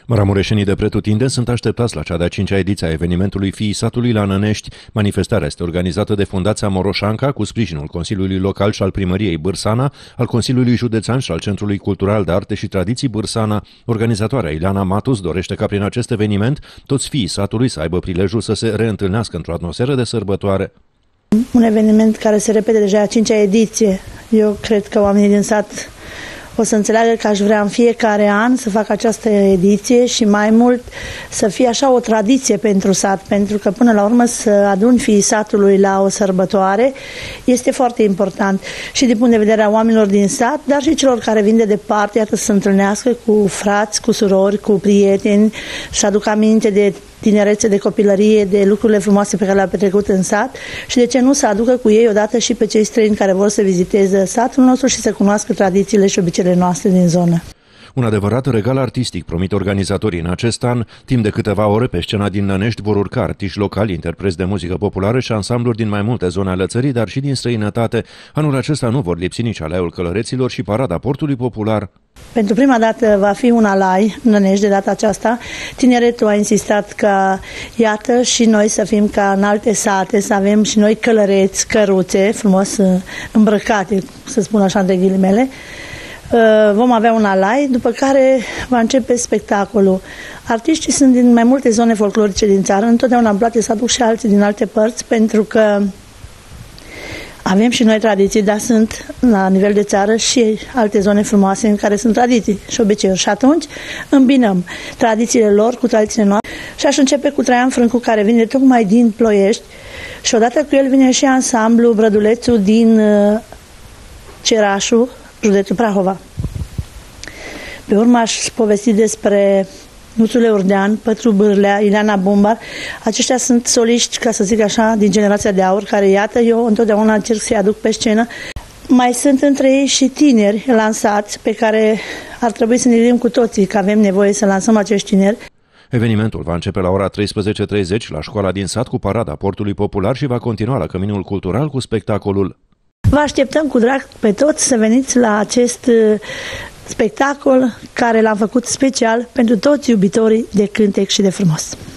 Maramureșenii de pretutindeni sunt așteptați la cea de-a 5-a ediție a evenimentului Fiii Satului la Nănești. Manifestarea este organizată de Fundația Moroșanca cu sprijinul Consiliului Local și al Primăriei Bârsana, al Consiliului Județean și al Centrului Cultural de Arte și Tradiții Bârsana. Organizatoarea Ileana Matus dorește ca prin acest eveniment toți fiii satului să aibă prilejul să se reîntâlnească într-o atmosferă de sărbătoare. Un eveniment care se repete deja a 5-a ediție. Eu cred că oamenii din sat o să înțeleagă că aș vrea în fiecare an să fac această ediție și mai mult să fie așa o tradiție pentru sat, pentru că până la urmă să aduni fiii satului la o sărbătoare este foarte important și din punct de vedere a oamenilor din sat, dar și celor care vin de departe, iată, să se întâlnească cu frați, cu surori, cu prieteni, să aducă aminte de tinerețe, de copilărie, de lucrurile frumoase pe care le-a petrecut în sat și de ce nu să aducă cu ei odată și pe cei străini care vor să viziteze satul nostru și să cunoască tradițiile și obiceiurile noastre din zonă. Un adevărat regal artistic, promit organizatorii în acest an. Timp de câteva ore pe scena din Nănești vor urca artiști locali, interpreți de muzică populară și ansambluri din mai multe zone ale țării, dar și din străinătate. Anul acesta nu vor lipsi nici Alaiul Călăreților și Parada Portului Popular. Pentru prima dată va fi un alai în Nănești de data aceasta. Tineretul a insistat că, iată, și noi să fim ca în alte sate, să avem și noi călăreți, căruțe, frumos îmbrăcate, să spun așa între ghilimele. Vom avea un alai, după care va începe spectacolul. Artiștii sunt din mai multe zone folclorice din țară, întotdeauna îmi place să aduc și alții din alte părți, pentru că avem și noi tradiții, dar sunt la nivel de țară și alte zone frumoase în care sunt tradiții și obiceiuri. Și atunci îmbinăm tradițiile lor cu tradițiile noastre. Și aș începe cu Traian Frâncu, care vine tocmai din Ploiești și odată cu el vine și ansamblu Brădulețul din Cerașu, județul Prahova. Pe urmă aș povesti despre Nuțule Urdean, Pătru Bârlea, Ileana Bumbar. Aceștia sunt soliști, ca să zic așa, din generația de aur, care, iată, eu întotdeauna încerc să-i aduc pe scenă. Mai sunt între ei și tineri lansați, pe care ar trebui să ne gândim cu toții că avem nevoie să lansăm acești tineri. Evenimentul va începe la ora 13:30 la școala din sat cu Parada Portului Popular și va continua la Căminul Cultural cu spectacolul. Vă așteptăm cu drag pe toți să veniți la acest spectacol care l-am făcut special pentru toți iubitorii de cântec și de frumos.